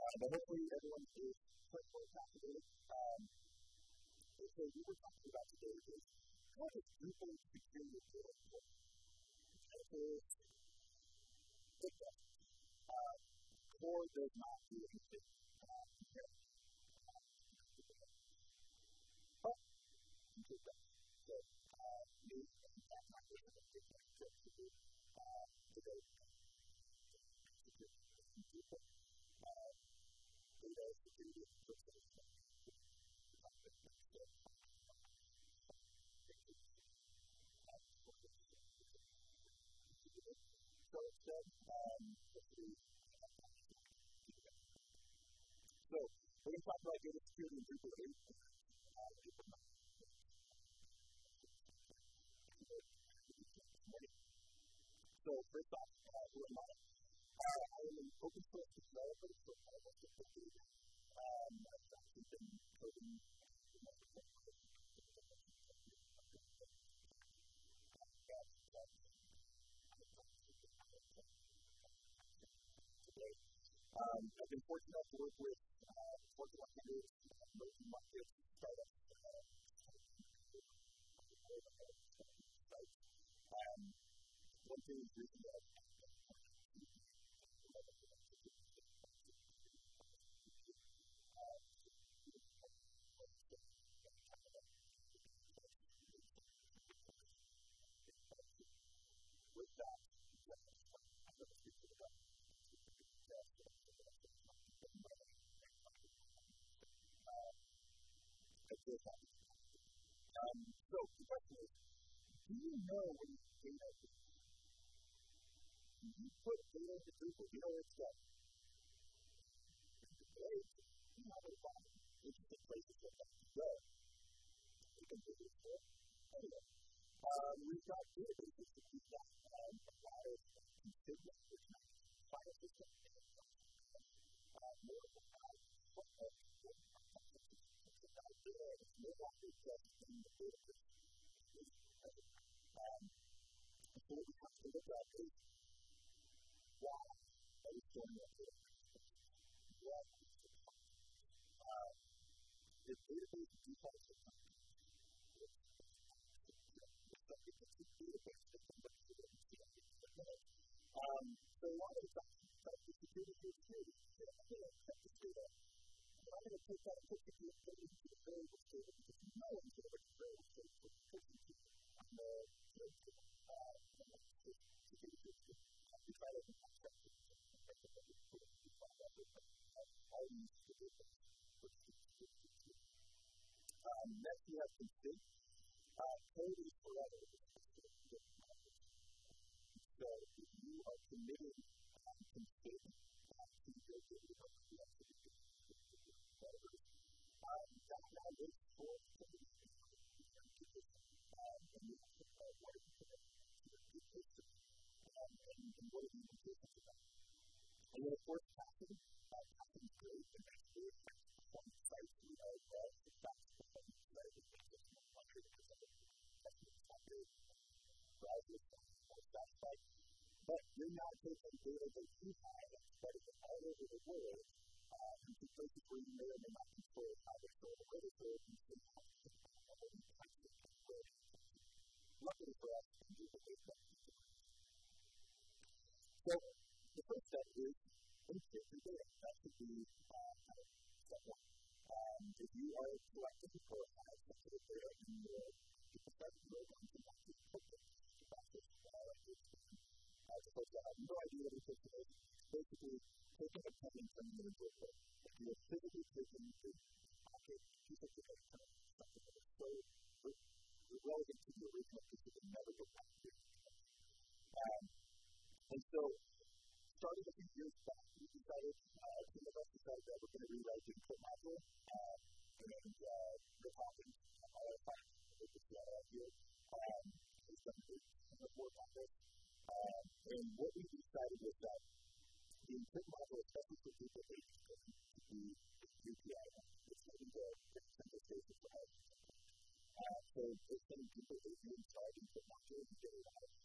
But hopefully everyone is quite well captivated. So what we're talking about today is how does Drupal secure your data? It does. Core does not do anything. But Contrib does. So you can have my version of Contrib to do to go secure Drupal. Data security is just a so instead, so we're going to talk about data security in Drupal 8. So first off, who am I? I am an open source developer, so I work with the data. I've actually been coding I've been fortunate enough to work with Fortune 100 emerging markets, startups, one thing is recently with that, so the question is, do you know when data is? When you put data into Drupal, you know where it's going. Great. You have a lot of interesting places for that to go. You can do this for anyway. We've got databases that we've got a lot of configured file systems more about what data is no longer just in the database. So what we have to look at is why are we storing that data? What is the problem? The database defaults are something. It's something that's a database that somebody should understand. So a lot of the times, the security is security. I'm going to check this data. And I'm going to take that and put it into the variable data because you know it's going to be variable data. So it's pushing to the security system. We try to construct it. All these database. Next, we have config. Code is forever. So if you are committed config to your data, that now looks for code. And you have to know what is the system and what are the implications of that. And then, of course, passing. Passing is great. And that's good. On the site, we know that the fast performance site is just 100%. That's not good. Browsers are satisfied. But you're now taking data that you have and spreading it all over the world into places where you may or may not control how they store the data, so you can have luckily for us, we can do the data. So the first step is encrypt your data. That should be step one. If you are collecting or have sensitive data in your Drupal site, you are going to want to encrypt it. As opposed to having no idea what encryption is, basically taking a pen and turning it into a book. If you are physically taking a pocket piece of data and something that is so irrelevant to the original piece that you never get back to. And so, starting a few years back, we decided, some of us decided that we're going to rewrite the Encrypt Module, and we're talking all the time with this here. We've done some work on this. And what we decided was that the Encrypt Module, especially for Drupal 8, is going to be API. It's going to be the centralized for us. So it's going to be Drupal 8 inside the Encrypt Module and get a lot of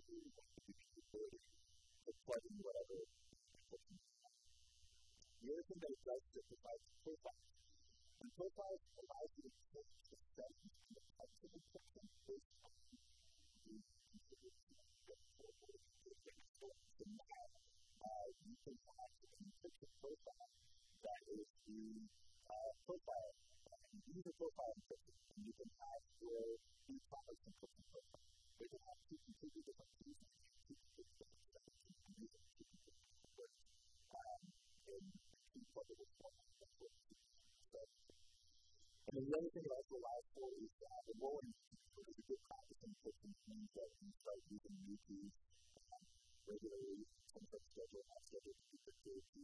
you want to give you the ability to plug in whatever encryption you want. The other thing that it does is it provides profiles. And profiles allows you to change the settings and the types of encryption based on the configuration of the forward. So now, you can have an encryption profile that is the profile, user profile encryption, and you can have your e-commerce encryption profile. They can have two completely different keys and two completely different settings, and you can use them to completely different ways in two pluggable formats. That's what it is. And then the other thing it also allows for is the rolling feature is a good practice in encryption. It means that you start using new keys regularly, some sort of schedule, not schedule to be prepared to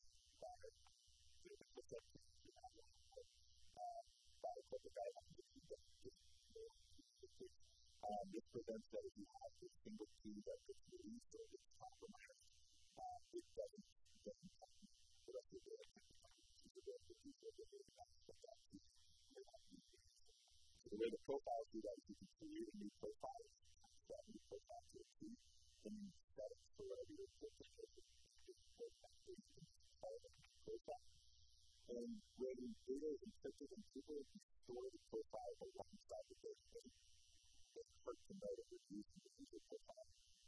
protect you have one more corporate guidelines that you don't get more keys. This prevents that if you have a single key that gets released or gets compromised, it doesn't help you the rest of the day. So the way the profiles do that is you can create a new profile, that new profile to a key, and then set it for whatever your encryption is. And when data is encrypted and people can store the profile alongside the database, it's hard to know that you're using the user profile.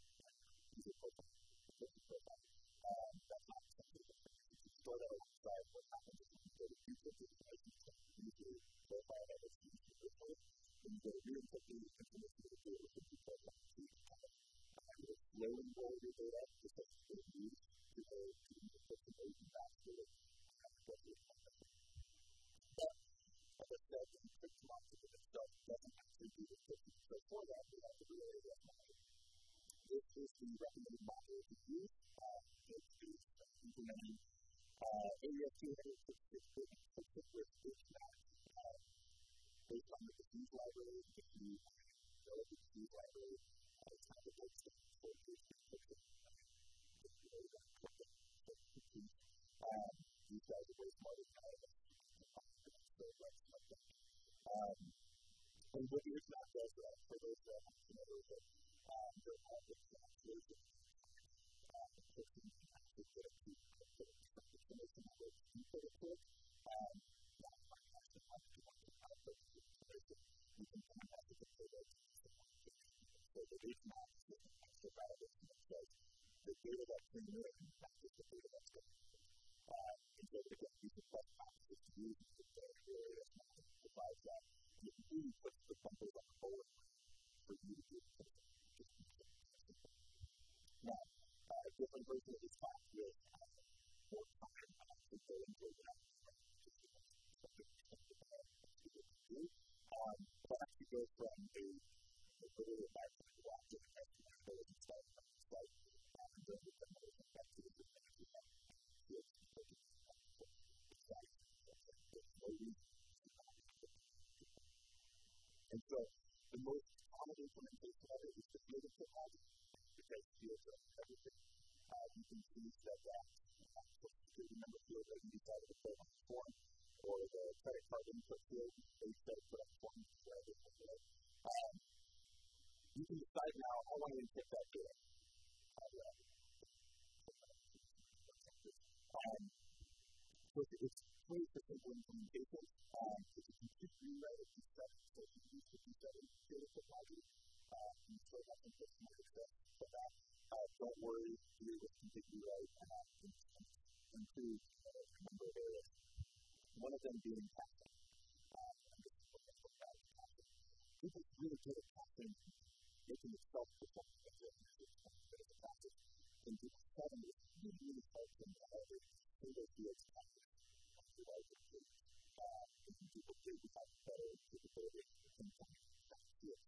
That's not something that you can store that alongside what happens if you go to encrypt the device and use your profile that was used originally. When you go to re-encrypt the information that you do with your profile, you can kind of slowly roll your data just as it's being used to go to the encryption or you can back to it. But, as I said, the encrypt module itself doesn't actually do the encryption. So for that, we have the real AES module. This is the recommended module to use. It's implementing AES 256-bit encryption with HMAC based on the disease library. If you know the disease library, it's kind of a gold standard for encryption. These guys are way smarter than I am. And what the HMAC does for those that are familiar with it, there are HMAC solutions. Encryption can actually get a key information that was encoded to it. Now, if I'm asking how much you want to output the information, you can kind of have to control those things. So the HMAC is an extra validation that says the data that came in matches the data that's going in. And so, again, these are best practices to use the AES module provides that. And it really puts the bumpers on the forward for you to do something. Now, a different version of this talk will have more time to go into that. But actually go from a literally background to watch it and go and start from the site and then we can move back to the beginning of the field and take it to the site. There's no reason to not be able to do that. And so the most common implementation of it is the field encrypt module because fields are everything. You can see that social security number field that you decide to put on the form or the credit card input field that you decide to put on the form is where everything is. You can decide now, I want to encrypt that data. So it's pretty simple implementation. It's a complete rewrite of these settings. So if you use the settings field encrypt module, you still have encryption access for that. Don't worry, do it completely right and include a number of areas. One of them being caching. And this is what I'm talking about caching. People really good at caching, making it self-perform as a practice. And Drupal 7 is really helps in every single field's caching. In Drupal 3, we have better capability to pinpoint that field.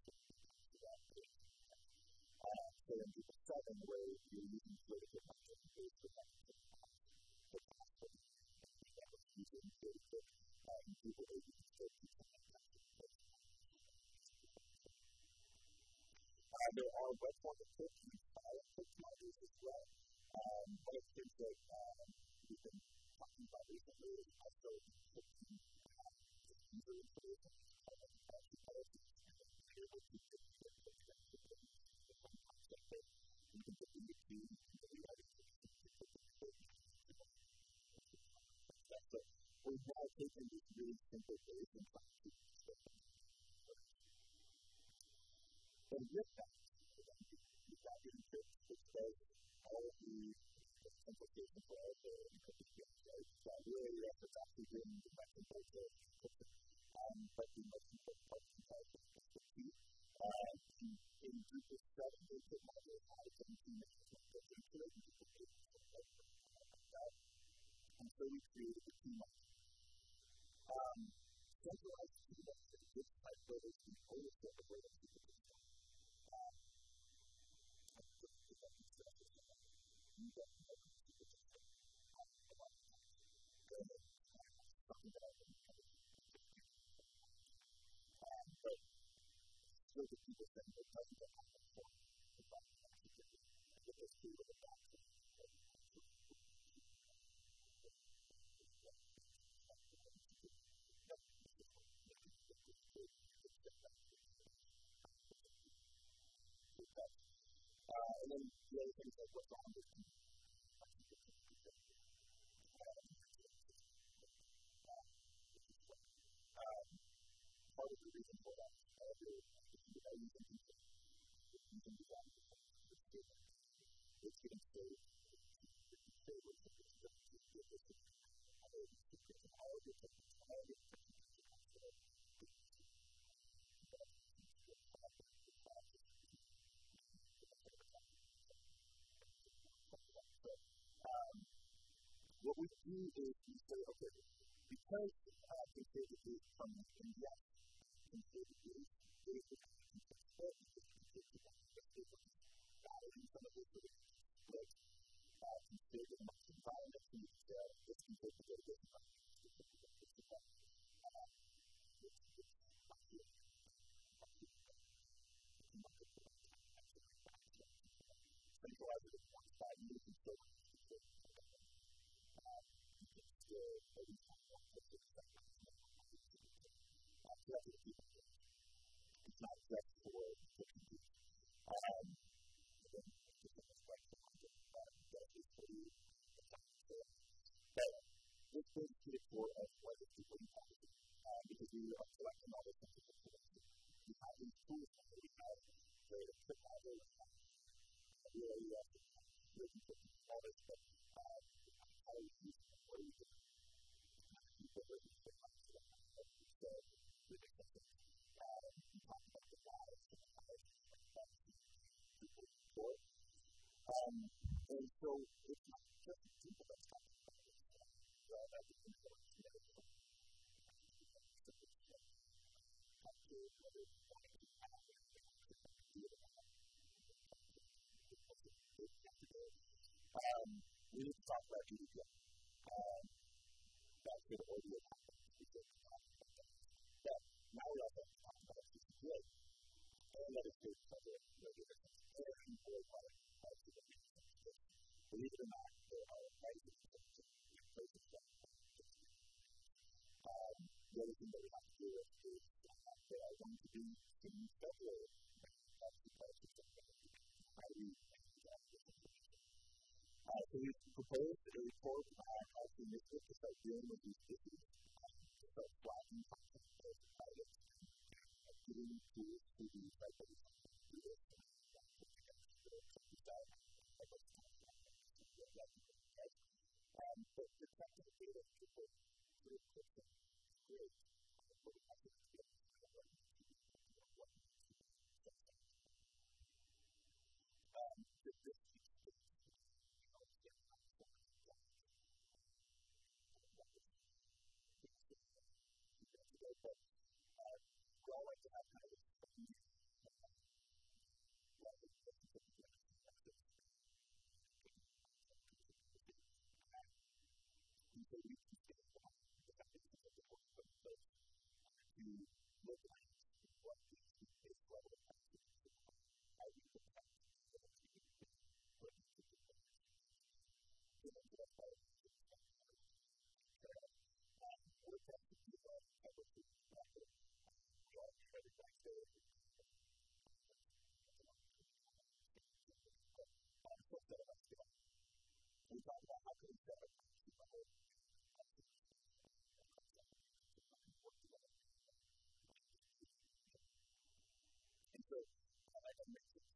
So in Drupal 7, where you're using field encrypt module to base the password, the password that was using field encrypt, in Drupal 8, you can still keep that password. There are web form encrypt and file encrypt modules as well. One of the things that we've been talking about recently is also encrypting user information. Able to get the concept that you can put in the queue, you can rewrite it. So we've now taken this really simple base and tried to step it. And with that, you've got the encrypt, which does all of the implications for all the encrypted fields, right? So really, it's actually doing the best in both the encryption. But the most important part is the key. In Drupal 7, the Encrypt Module had its own key management built into it, and Drupal 8 like that. And so we created the key module. Centralized key management gives site builders the ownership of where the key is. So the people saying that doesn't get out of the form to find the next thing. And get those two little boxes. And then the other thing is like what's wrong with them. Part of the reason for that is by using people, using design, it's getting saved. It's saved with the what we do is we say, okay, because config is from India, config is basically config some of this sort of split config in the environment to this config to go to this environment. Centralize it at once by using servers. It's not just for the computer. This is pretty cool as what is the way because we are collecting all this information. We have these tools that we have the Encrypt Module and the AES all this stuff. How do we use it? What do we do? So we make something. We talk about the lives and how people report. And so it's not just people that's talking about this. That's important to know. We need to talk about GDPR. That's good audio content. But now we also have to talk about GDPR. And that is good for the difference. And for believe it or not, there are prices in places that the other thing that we have to do is there are going to be some federal prices how do we so we proposed a report as the initiative to start dealing with these issues, to start flagging content as private, giving tools to the cycle to do this, but the technical data is pretty encryption is great. What we have to do is we all like to have kind of a flip that up scale. We talk about how can we set up and so I can make it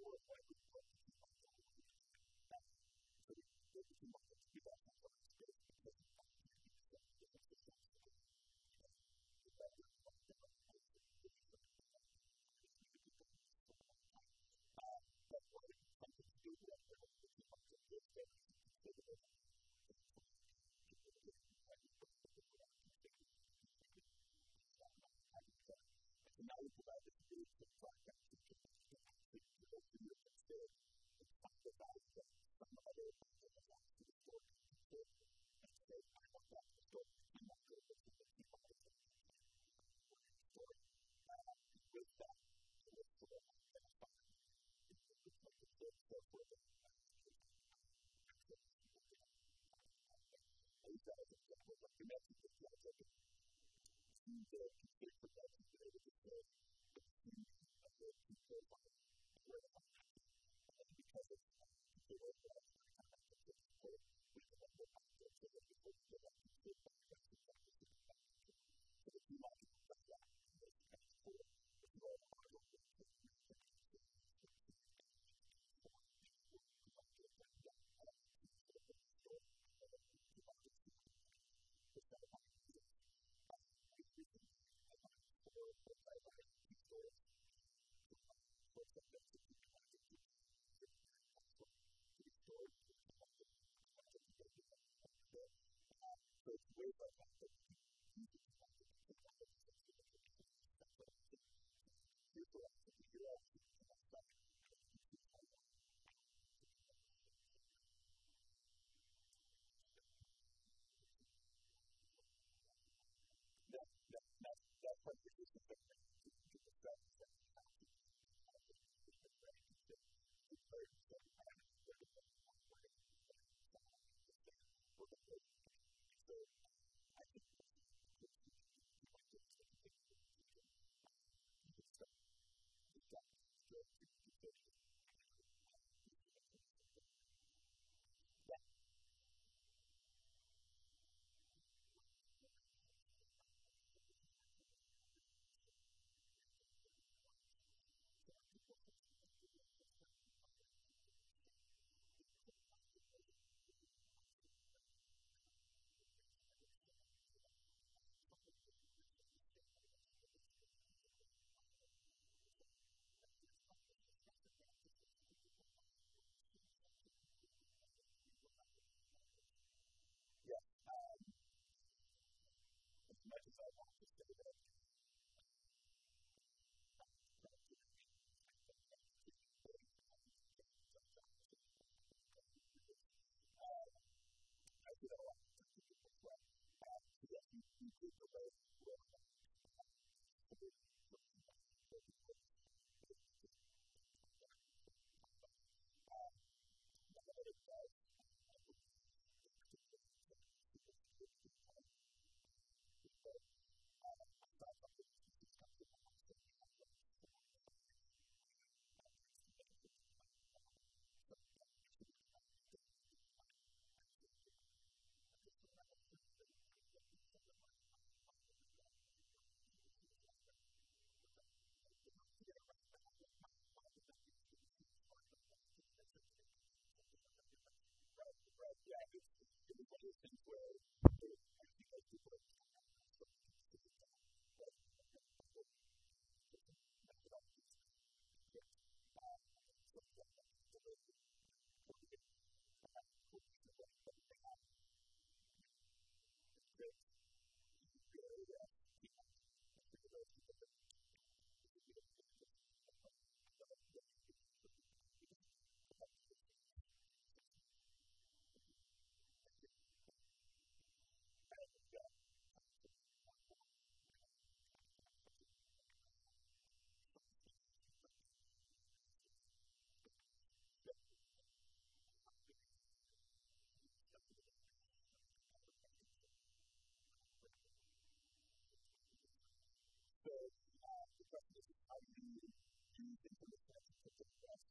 or why we want to keep on going. So we keep on going to keep on going to space because we want to use different systems. The better we want to go to the that's why we come to do that. We keep on going to space. So now we provide this to the platform to go to your instead and talk about some other things to the store and say, I want that to the store. I'm not sure if it's going to keep on the store. With that, so let's put it on the file. It's like the store for the what you mentioned is like a the config for that today with the code, the control line, where because it's the way that I'm trying to have the code, we can have more context so that we can get that config for the so if you want to put that in this kind of code, if you are a part of it, so it's ways like that that you can use it to have the figure out that's what the system is as much as I want to say that I feel a lot of people well. Yes, you did the way well. Yeah, it was one of those things where I think like people are so the question is how do you use information to put the best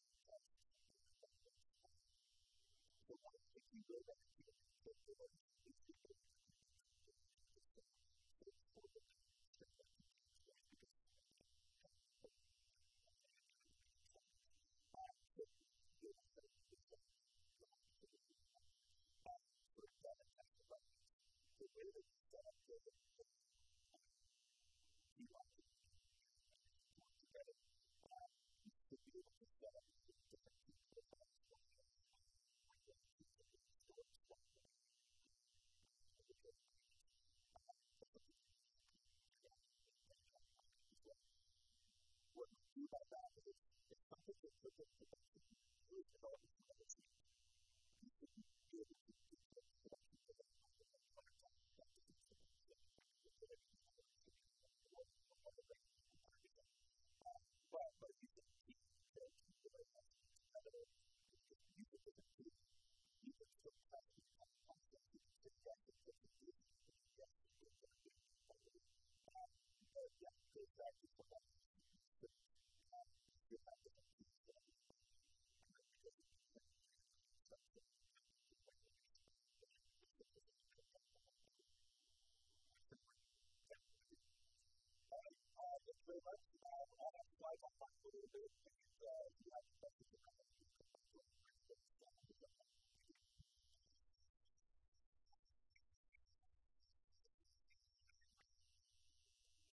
so if you go back to the way that we set up the key lock together, you should be able to set up different key profiles for the storage platform. What we do by that is it's something that puts us in a really developing position. You should be able to do the selection of the but you can keep the device together. You can do it too. You can still practice on concepts. You can suggest it to the group. You can suggest it to the group. But yeah, so exactly what that means. You have to have these very much.